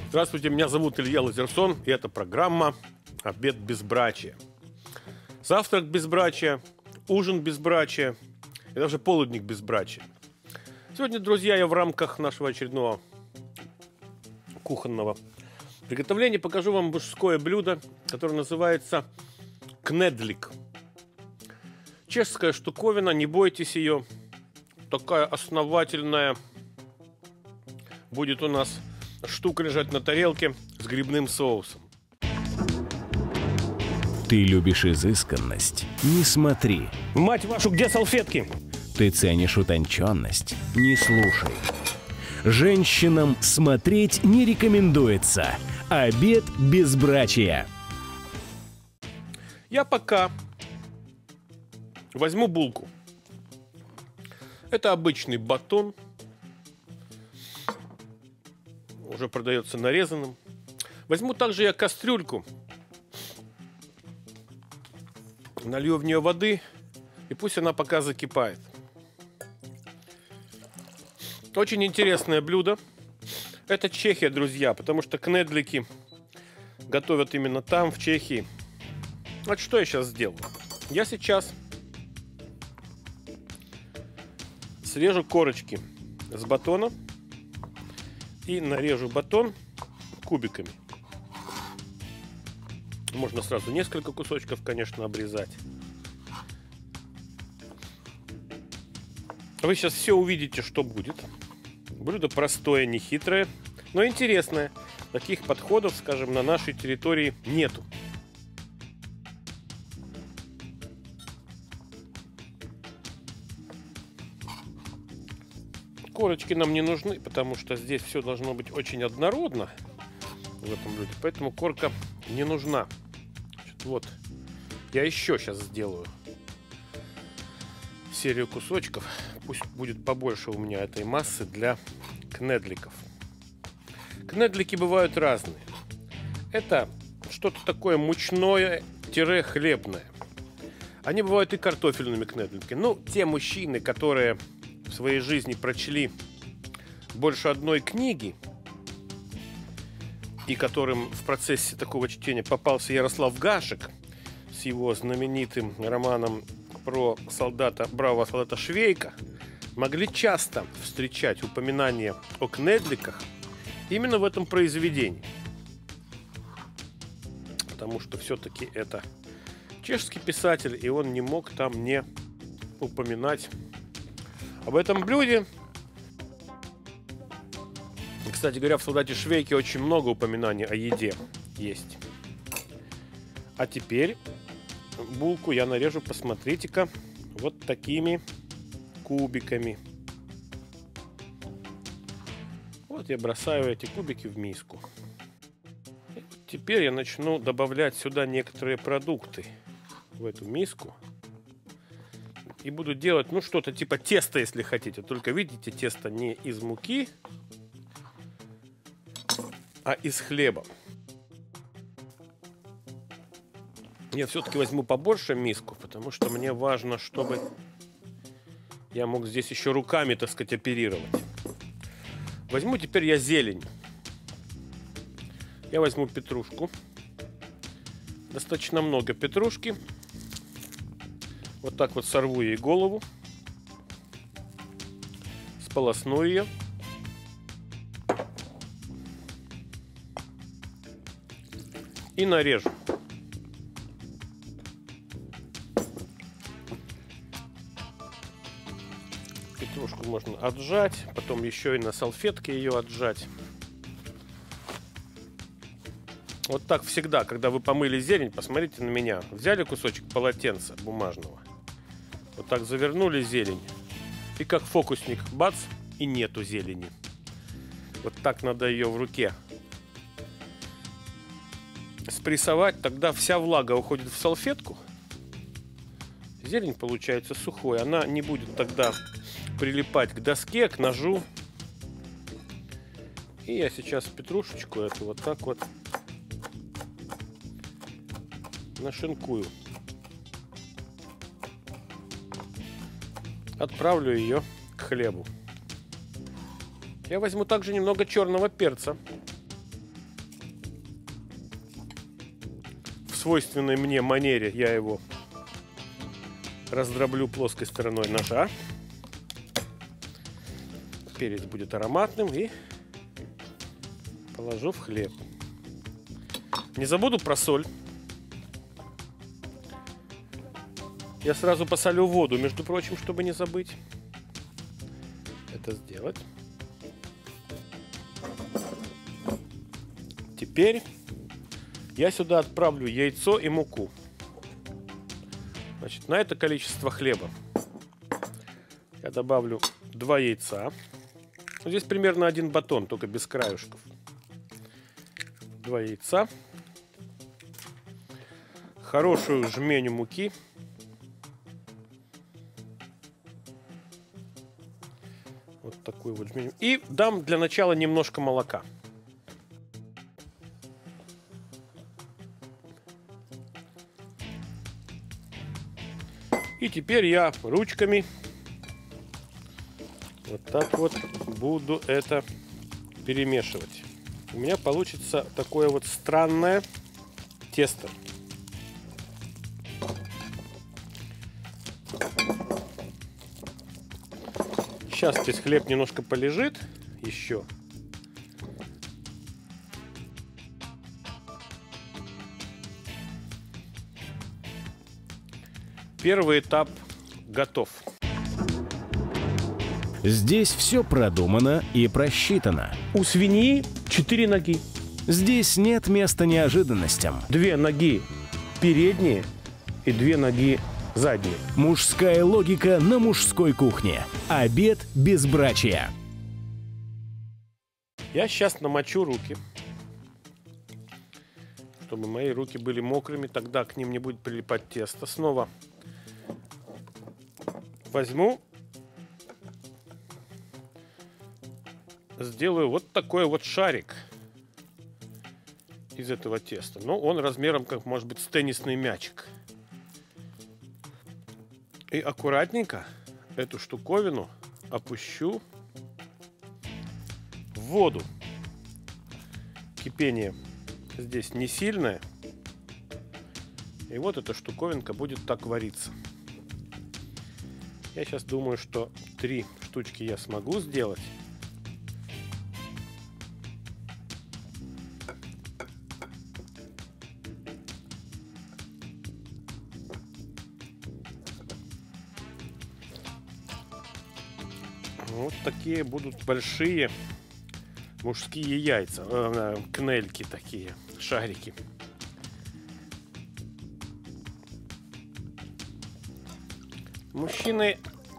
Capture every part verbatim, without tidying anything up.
Здравствуйте, меня зовут Илья Лазерсон, и это программа «Обед безбрачия». Завтрак безбрачия, ужин безбрачия и даже полудник безбрачия. Сегодня, друзья, я в рамках нашего очередного кухонного приготовления покажу вам мужское блюдо, которое называется кнедлик. Чешская штуковина, не бойтесь ее. Такая основательная будет у нас штука лежать на тарелке с грибным соусом. Ты любишь изысканность? Не смотри. Мать вашу, где салфетки? Ты ценишь утонченность? Не слушай. Женщинам смотреть не рекомендуется. Обед безбрачия. Я пока возьму булку. Это обычный батон. Уже продается нарезанным. Возьму также я кастрюльку. Налью в нее воды. И пусть она пока закипает. Очень интересное блюдо. Это Чехия, друзья. Потому что кнедлики готовят именно там, в Чехии. Вот что я сейчас сделаю. Я сейчас срежу корочки с батона. И нарежу батон кубиками. Можно сразу несколько кусочков, конечно, обрезать. Вы сейчас все увидите, что будет. Блюдо простое, нехитрое, но интересное. Таких подходов, скажем, на нашей территории нету. Корочки нам не нужны, потому что здесь все должно быть очень однородно в этом блюде. Поэтому корка не нужна. Значит, вот. Я еще сейчас сделаю серию кусочков. Пусть будет побольше у меня этой массы для кнедликов. Кнедлики бывают разные. Это что-то такое мучное-хлебное. Они бывают и картофельными кнедликами. Ну, те мужчины, которые в своей жизни прочли больше одной книги, и которым в процессе такого чтения попался Ярослав Гашек с его знаменитым романом про солдата, бравого солдата Швейка, могли часто встречать упоминания о кнедликах именно в этом произведении. Потому что все-таки это чешский писатель, и он не мог там не упоминать об этом блюде. Кстати говоря, в солдате Швейке очень много упоминаний о еде есть. А теперь булку я нарежу, посмотрите-ка, вот такими кубиками. Вот я бросаю эти кубики в миску. И теперь я начну добавлять сюда некоторые продукты в эту миску. И буду делать, ну, что-то типа теста, если хотите. Только видите, тесто не из муки, а из хлеба. Я все-таки возьму побольше миску, потому что мне важно, чтобы я мог здесь еще руками, так сказать, оперировать. Возьму теперь я зелень. Я возьму петрушку. Достаточно много петрушки. Вот так вот сорву ей голову, сполосну ее. И нарежу. Петрушку можно отжать, потом еще и на салфетке ее отжать. Вот так всегда, когда вы помыли зелень, посмотрите на меня. Взяли кусочек полотенца бумажного, вот так завернули зелень, и как фокусник, бац, и нету зелени. Вот так надо ее в руке спрессовать, тогда вся влага уходит в салфетку. Зелень получается сухой, она не будет тогда прилипать к доске, к ножу. И я сейчас петрушечку эту вот так вот нашинкую. Отправлю ее к хлебу. Я возьму также немного черного перца. свойственной мне манере я его раздроблю плоской стороной ножа. Перец будет ароматным и положу в хлеб. Не забуду про соль. Я сразу посолю воду, между прочим, чтобы не забыть это сделать. Теперь я сюда отправлю яйцо и муку. Значит, на это количество хлеба я добавлю два яйца. Здесь примерно один батон, только без краюшков. Два яйца. Хорошую жменю муки. Вот такую вот жменю. И дам для начала немножко молока. И теперь я ручками вот так вот буду это перемешивать. У меня получится такое вот странное тесто. Сейчас здесь хлеб немножко полежит еще. Первый этап готов. Здесь все продумано и просчитано. У свиньи четыре ноги. Здесь нет места неожиданностям. Две ноги передние и две ноги задние. Мужская логика на мужской кухне. Обед безбрачия. Я сейчас намочу руки, чтобы мои руки были мокрыми, тогда к ним не будет прилипать тесто. Снова возьму, сделаю вот такой вот шарик из этого теста. Но он размером, как может быть, с теннисный мячик. И аккуратненько эту штуковину опущу в воду. Кипение здесь не сильное. И вот эта штуковинка будет так вариться. Я сейчас думаю, что три штучки я смогу сделать. Вот такие будут большие мужские яйца, э, кнельки такие, шарики. Мужчины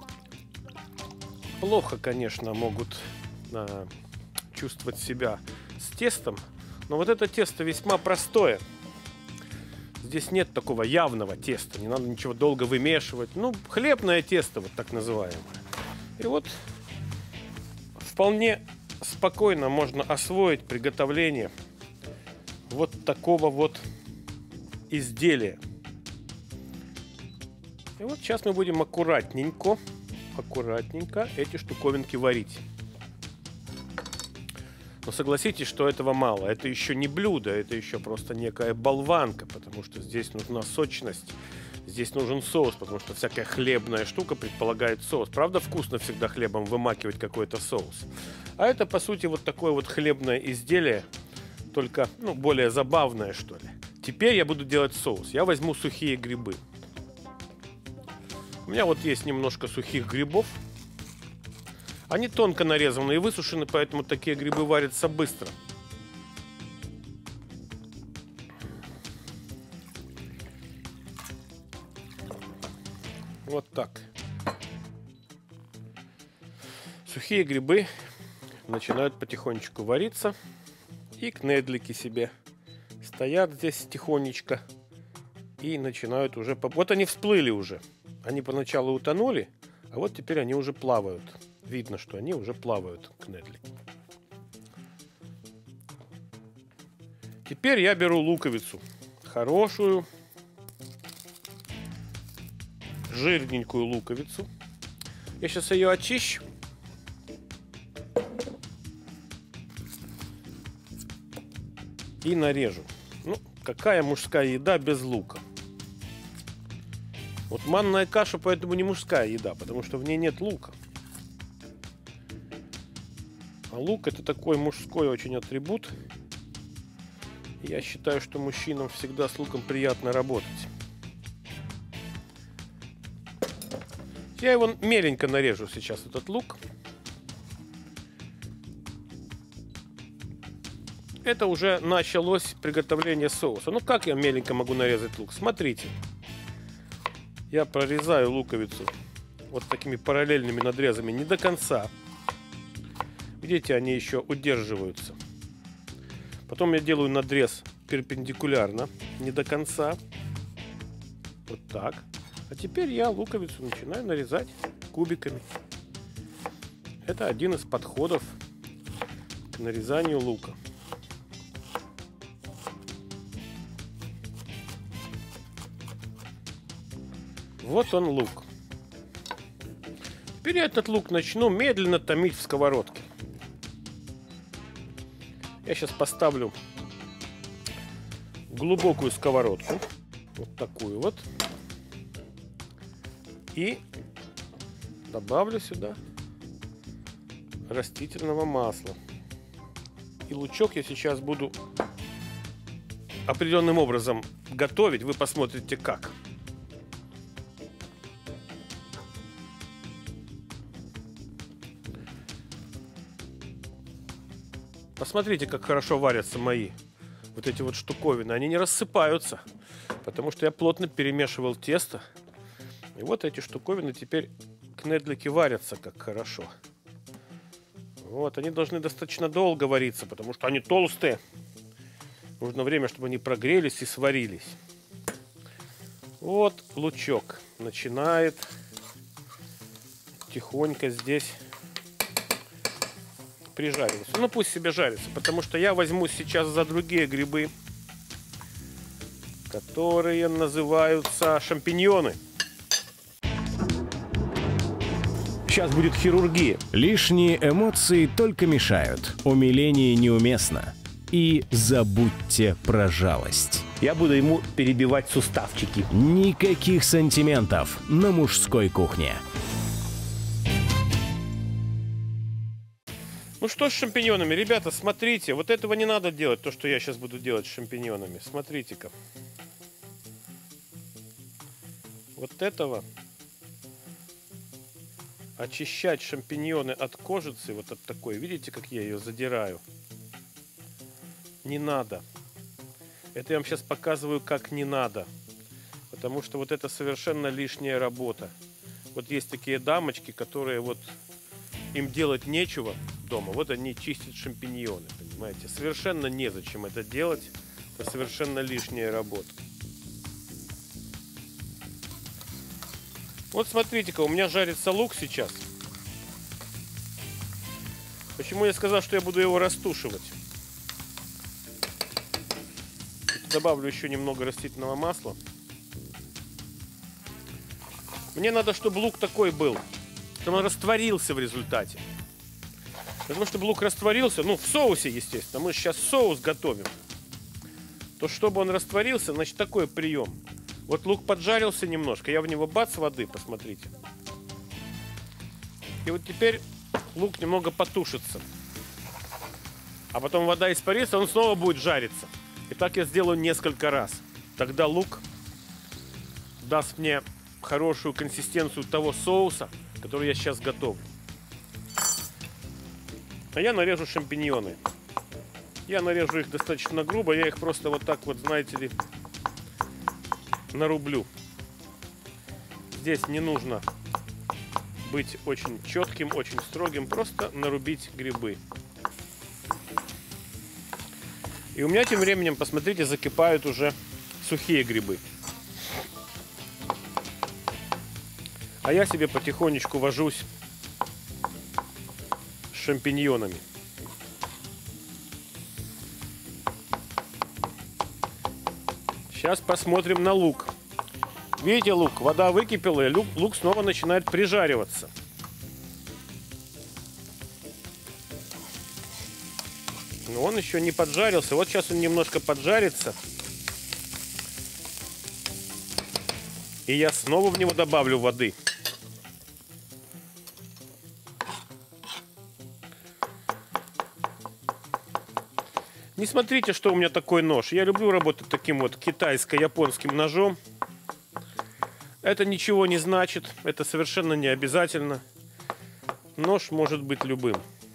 плохо, конечно, могут э, чувствовать себя с тестом, но вот это тесто весьма простое. Здесь нет такого явного теста, не надо ничего долго вымешивать. Ну, хлебное тесто, вот так называемое. И вот вполне спокойно можно освоить приготовление вот такого вот изделия. И вот сейчас мы будем аккуратненько, аккуратненько эти штуковинки варить. Но согласитесь, что этого мало. Это еще не блюдо, это еще просто некая болванка, потому что здесь нужна сочность, здесь нужен соус, потому что всякая хлебная штука предполагает соус. Правда, вкусно всегда хлебом вымакивать какой-то соус. А это, по сути, вот такое вот хлебное изделие, только, ну, более забавное, что ли. Теперь я буду делать соус. Я возьму сухие грибы. У меня вот есть немножко сухих грибов. Они тонко нарезаны и высушены, поэтому такие грибы варятся быстро. Вот так. Сухие грибы начинают потихонечку вариться. И кнедлики себе стоят здесь тихонечко. И начинают уже... Вот они всплыли уже. Они поначалу утонули, а вот теперь они уже плавают. Видно, что они уже плавают, кнедлики. Теперь я беру луковицу. Хорошую, жирненькую луковицу. Я сейчас ее очищу. И нарежу. Ну, какая мужская еда без лука? Вот манная каша поэтому не мужская еда, потому что в ней нет лука. А лук — это такой мужской очень атрибут. Я считаю, что мужчинам всегда с луком приятно работать. Я его меленько нарежу сейчас, этот лук. Это уже началось приготовление соуса. Ну как я меленько могу нарезать лук? Смотрите. Я прорезаю луковицу вот такими параллельными надрезами не до конца. Видите, они еще удерживаются. Потом я делаю надрез перпендикулярно, не до конца. Вот так. А теперь я луковицу начинаю нарезать кубиками. Это один из подходов к нарезанию лука. Вот он, лук. Теперь я этот лук начну медленно томить в сковородке. Я сейчас поставлю глубокую сковородку. Вот такую вот. И добавлю сюда растительного масла. И лучок я сейчас буду определенным образом готовить. Вы посмотрите, как. Посмотрите, как хорошо варятся мои вот эти вот штуковины. Они не рассыпаются, потому что я плотно перемешивал тесто. И вот эти штуковины теперь кнедлики варятся как хорошо. Вот, они должны достаточно долго вариться, потому что они толстые. Нужно время, чтобы они прогрелись и сварились. Вот лучок начинает тихонько здесь прижариваться. Ну пусть себе жарится, потому что я возьмусь сейчас за другие грибы, которые называются шампиньоны. Сейчас будет хирургия. Лишние эмоции только мешают. Умиление неуместно. И забудьте про жалость. Я буду ему перебивать суставчики. Никаких сантиментов на мужской кухне. Ну что с шампиньонами? Ребята, смотрите, вот этого не надо делать, то, что я сейчас буду делать с шампиньонами. Смотрите-ка. Вот этого очищать шампиньоны от кожицы, вот от такой, видите, как я ее задираю? Не надо. Это я вам сейчас показываю, как не надо. Потому что вот это совершенно лишняя работа. Вот есть такие дамочки, которые вот им делать нечего дома. Вот они чистят шампиньоны, понимаете? Совершенно незачем это делать. Это совершенно лишняя работа. Вот смотрите-ка, у меня жарится лук сейчас. Почему я сказал, что я буду его растушевать? Добавлю еще немного растительного масла. Мне надо, чтобы лук такой был, чтобы он растворился в результате. Потому что чтобы лук растворился, ну в соусе, естественно, мы сейчас соус готовим. То чтобы он растворился, значит такой прием. Вот лук поджарился немножко, я в него бац воды, посмотрите. И вот теперь лук немного потушится. А потом вода испарится, он снова будет жариться. И так я сделаю несколько раз. Тогда лук даст мне хорошую консистенцию того соуса, который я сейчас готовлю. А я нарежу шампиньоны. Я нарежу их достаточно грубо. Я их просто вот так вот, знаете ли, нарублю. Здесь не нужно быть очень четким, очень строгим. Просто нарубить грибы. И у меня тем временем, посмотрите, закипают уже сухие грибы. А я себе потихонечку вожусь с шампиньонами. Сейчас посмотрим на лук. Видите, лук? Вода выкипела, и лук, лук снова начинает прижариваться. Но он еще не поджарился. Вот сейчас он немножко поджарится. И я снова в него добавлю воды. Не смотрите, что у меня такой нож. Я люблю работать таким вот китайско-японским ножом. Это ничего не значит. Это совершенно не обязательно. Нож может быть любым.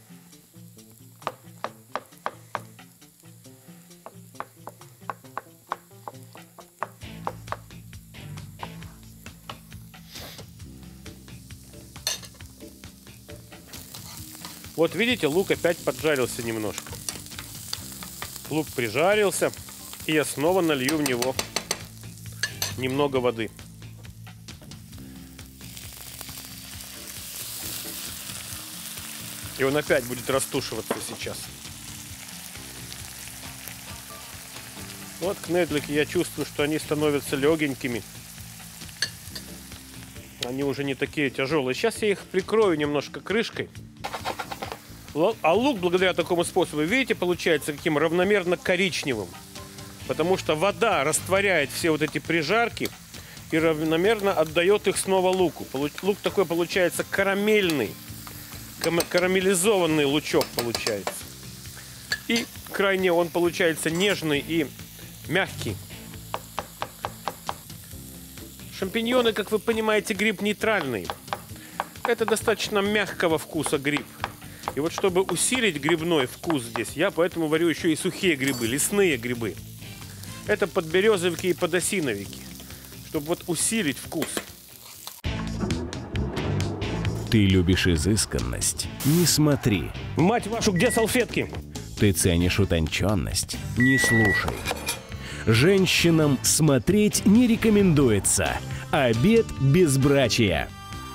Вот видите, лук опять поджарился немножко. Лук прижарился, и я снова налью в него немного воды. И он опять будет растушеваться сейчас. Вот кнедлики, я чувствую, что они становятся легенькими. Они уже не такие тяжелые. Сейчас я их прикрою немножко крышкой. А лук, благодаря такому способу, видите, получается каким равномерно коричневым. Потому что вода растворяет все вот эти прижарки и равномерно отдает их снова луку. Лук такой получается карамельный, карамелизованный лучок получается. И крайне он получается нежный и мягкий. Шампиньоны, как вы понимаете, гриб нейтральный. Это достаточно мягкого вкуса гриб. И вот чтобы усилить грибной вкус здесь, я поэтому варю еще и сухие грибы, лесные грибы. Это подберезовики и подосиновики, чтобы вот усилить вкус. Ты любишь изысканность? Не смотри. Мать вашу, где салфетки? Ты ценишь утонченность? Не слушай. Женщинам смотреть не рекомендуется. Обед безбрачия.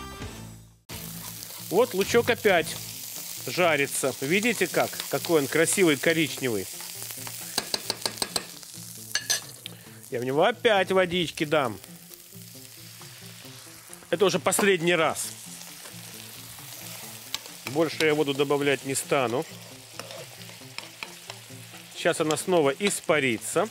Вот лучок опять жарится. Видите как? Какой он красивый, коричневый. Я в него опять водички дам. Это уже последний раз. Больше я воду добавлять не стану. Сейчас она снова испарится.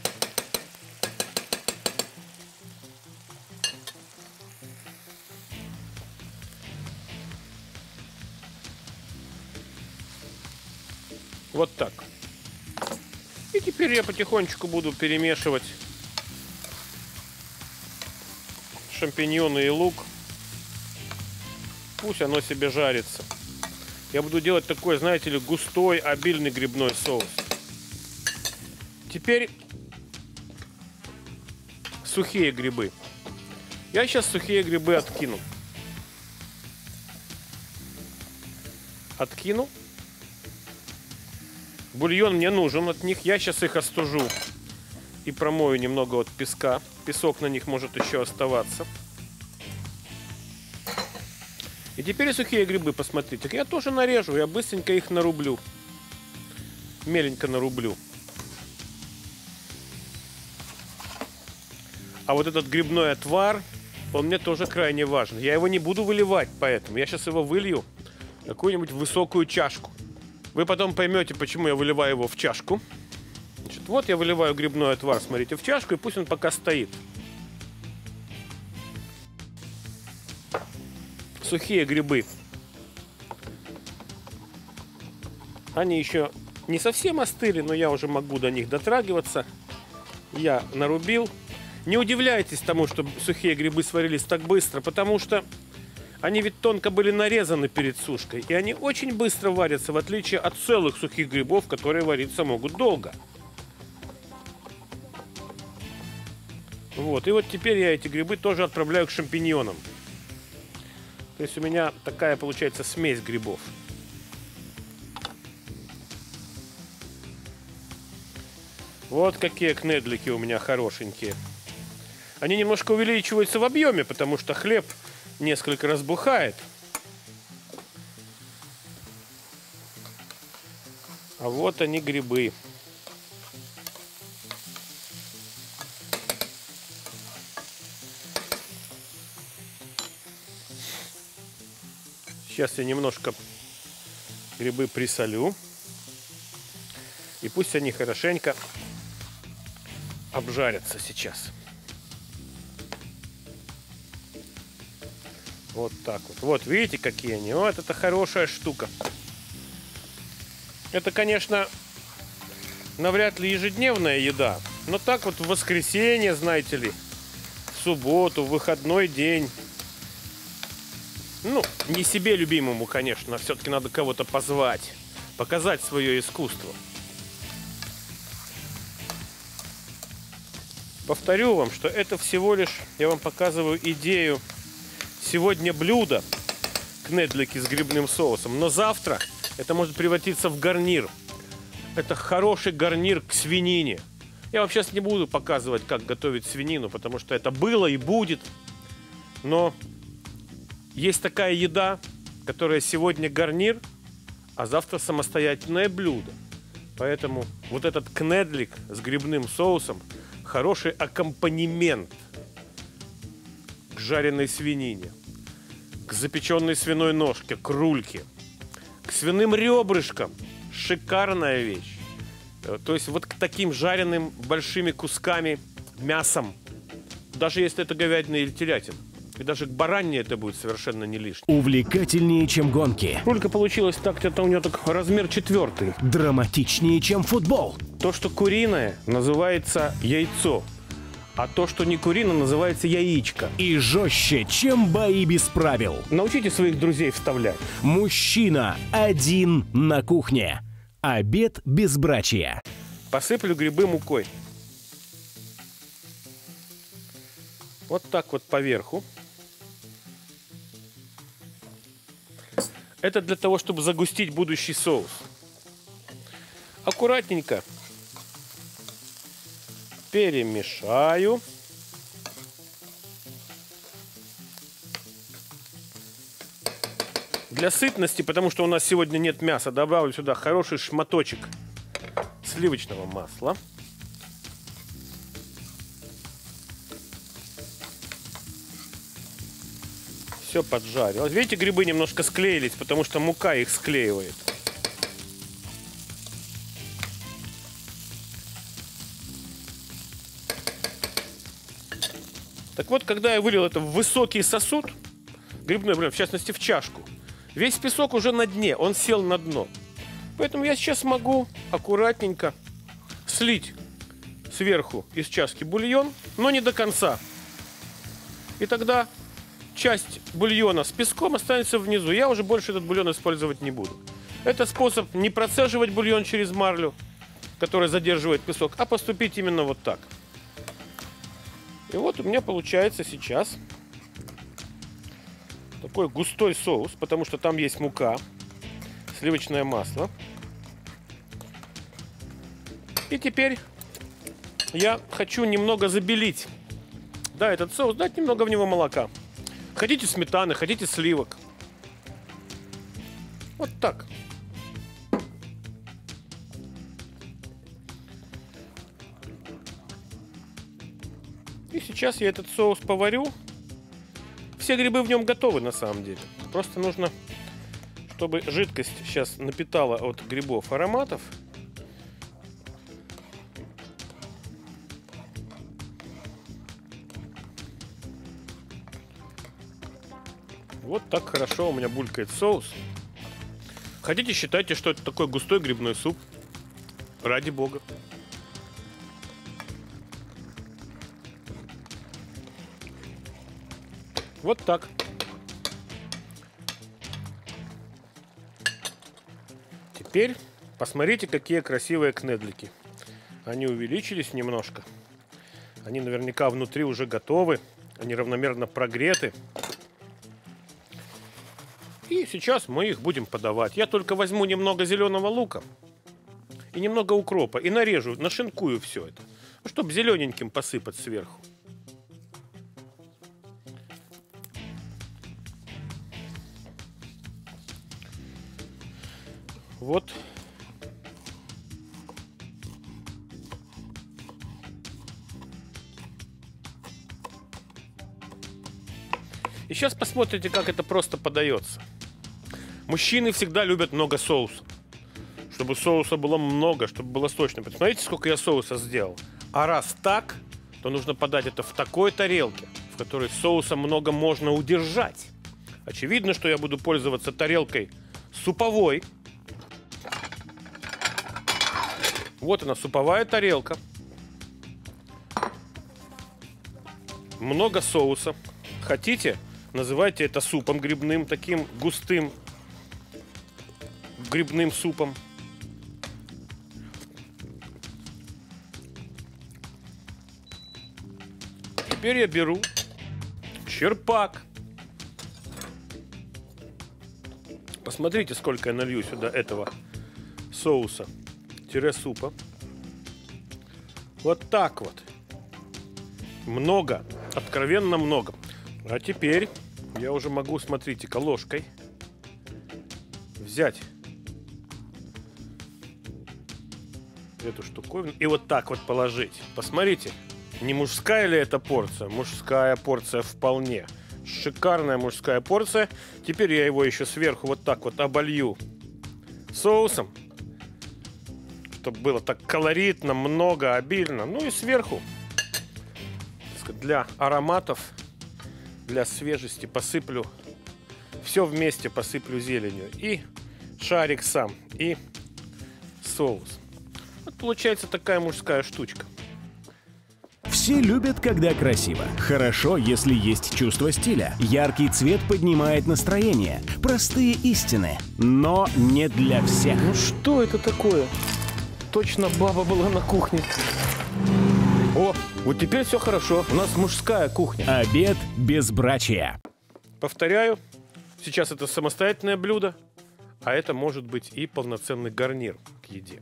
Вот так. И теперь я потихонечку буду перемешивать шампиньоны и лук. Пусть оно себе жарится. Я буду делать такой, знаете ли, густой, обильный грибной соус. Теперь сухие грибы. Я сейчас сухие грибы откину. Откину. Бульон мне нужен от них. Я сейчас их остужу и промою немного от песка. Песок на них может еще оставаться. И теперь сухие грибы, посмотрите. Я тоже нарежу, я быстренько их нарублю. Меленько нарублю. А вот этот грибной отвар, он мне тоже крайне важен. Я его не буду выливать, поэтому я сейчас его вылью в какую-нибудь высокую чашку. Вы потом поймете, почему я выливаю его в чашку. Значит, вот я выливаю грибной отвар, смотрите, в чашку, и пусть он пока стоит. Сухие грибы. Они еще не совсем остыли, но я уже могу до них дотрагиваться. Я нарубил. Не удивляйтесь тому, что сухие грибы сварились так быстро, потому что они ведь тонко были нарезаны перед сушкой. И они очень быстро варятся, в отличие от целых сухих грибов, которые вариться могут долго. Вот. И вот теперь я эти грибы тоже отправляю к шампиньонам. То есть у меня такая получается смесь грибов. Вот какие кнедлики у меня хорошенькие. Они немножко увеличиваются в объеме, потому что хлеб несколько разбухает. А вот они, грибы. Сейчас я немножко грибы присолю. И пусть они хорошенько обжарятся сейчас. Вот так вот. Вот, видите, какие они? Вот, это хорошая штука. Это, конечно, навряд ли ежедневная еда. Но так вот в воскресенье, знаете ли, в субботу, в выходной день. Ну, не себе любимому, конечно, все-таки надо кого-то позвать, показать свое искусство. Повторю вам, что это всего лишь, я вам показываю идею. Сегодня блюдо кнедлики с грибным соусом, но завтра это может превратиться в гарнир. Это хороший гарнир к свинине. Я вам сейчас не буду показывать, как готовить свинину, потому что это было и будет. Но есть такая еда, которая сегодня гарнир, а завтра самостоятельное блюдо. Поэтому вот этот кнедлик с грибным соусом — хороший аккомпанемент к жареной свинине, к запеченной свиной ножке, к рульке, к свиным ребрышкам. Шикарная вещь. То есть вот к таким жареным большими кусками мясом, даже если это говядина или телятина. И даже к баранине это будет совершенно не лишним. Увлекательнее, чем гонки. Рулька получилась так, это у нее так размер четвертый. Драматичнее, чем футбол. То, что куриное, называется яйцо. А то, что не куриное, называется яичко. И жестче, чем бои без правил. Научите своих друзей вставлять. Мужчина один на кухне. Обед безбрачия. Посыплю грибы мукой. Вот так вот поверху. Это для того, чтобы загустить будущий соус. Аккуратненько перемешаю. Для сытности, потому что у нас сегодня нет мяса, добавлю сюда хороший шматочек сливочного масла. Все поджарилось. Видите, грибы немножко склеились, потому что мука их склеивает. Так вот, когда я вылил это в высокий сосуд, грибной, в частности в чашку, весь песок уже на дне, он сел на дно. Поэтому я сейчас могу аккуратненько слить сверху из чашки бульон, но не до конца. И тогда часть бульона с песком останется внизу. Я уже больше этот бульон использовать не буду. Это способ не процеживать бульон через марлю, которая задерживает песок, а поступить именно вот так. И вот у меня получается сейчас такой густой соус, потому что там есть мука, сливочное масло. И теперь я хочу немного забелить, да, этот соус, дать немного в него молока. Хотите сметаны, хотите сливок. Вот так. И сейчас я этот соус поварю. Все грибы в нем готовы на самом деле. Просто нужно, чтобы жидкость сейчас напитала от грибов ароматов. Вот так хорошо у меня булькает соус. Хотите, считайте, что это такой густой грибной суп. Ради бога. Вот так. Теперь посмотрите, какие красивые кнедлики. Они увеличились немножко. Они наверняка внутри уже готовы. Они равномерно прогреты. И сейчас мы их будем подавать. Я только возьму немного зеленого лука и немного укропа и нарежу, нашинкую все это, чтобы зелененьким посыпать сверху. Вот. И сейчас посмотрите, как это просто подается. Мужчины всегда любят много соуса. Чтобы соуса было много, чтобы было сочно. Посмотрите, сколько я соуса сделал. А раз так, то нужно подать это в такой тарелке, в которой соуса много можно удержать. Очевидно, что я буду пользоваться тарелкой суповой. Вот она, суповая тарелка. Много соуса. Хотите, называйте это супом грибным, таким густым грибным супом. Теперь я беру черпак. Посмотрите, сколько я налью сюда этого соуса, тире супа. Вот так вот. Много, откровенно много. А теперь я уже могу, смотрите-ка, ложкой взять эту штуковину и вот так вот положить. Посмотрите, не мужская ли эта порция? Мужская порция вполне. Шикарная мужская порция. Теперь я его еще сверху вот так вот оболью соусом, чтобы было так колоритно, много, обильно. Ну и сверху для ароматов, для свежести посыплю, все вместе посыплю зеленью. И шарик сам, и соус. Вот получается такая мужская штучка. Все любят, когда красиво. Хорошо, если есть чувство стиля. Яркий цвет поднимает настроение. Простые истины, но не для всех. Ну что это такое? Точно баба была на кухне. О, вот теперь все хорошо. У нас мужская кухня. Обед безбрачия. Повторяю, сейчас это самостоятельное блюдо, а это может быть и полноценный гарнир к еде.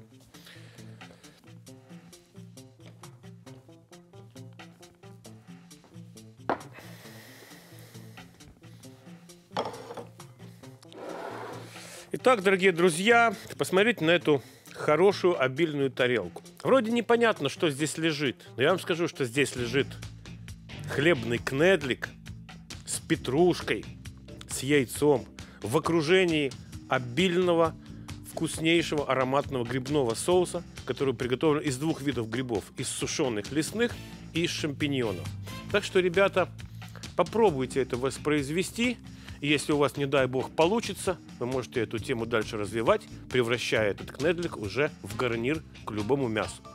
Итак, дорогие друзья, посмотрите на эту хорошую обильную тарелку. Вроде непонятно, что здесь лежит, но я вам скажу, что здесь лежит хлебный кнедлик с петрушкой, с яйцом, в окружении обильного, вкуснейшего ароматного грибного соуса, который приготовлен из двух видов грибов: из сушеных лесных и из шампиньонов. Так что, ребята, попробуйте это воспроизвести. И если у вас, не дай бог, получится, вы можете эту тему дальше развивать, превращая этот кнедлик уже в гарнир к любому мясу.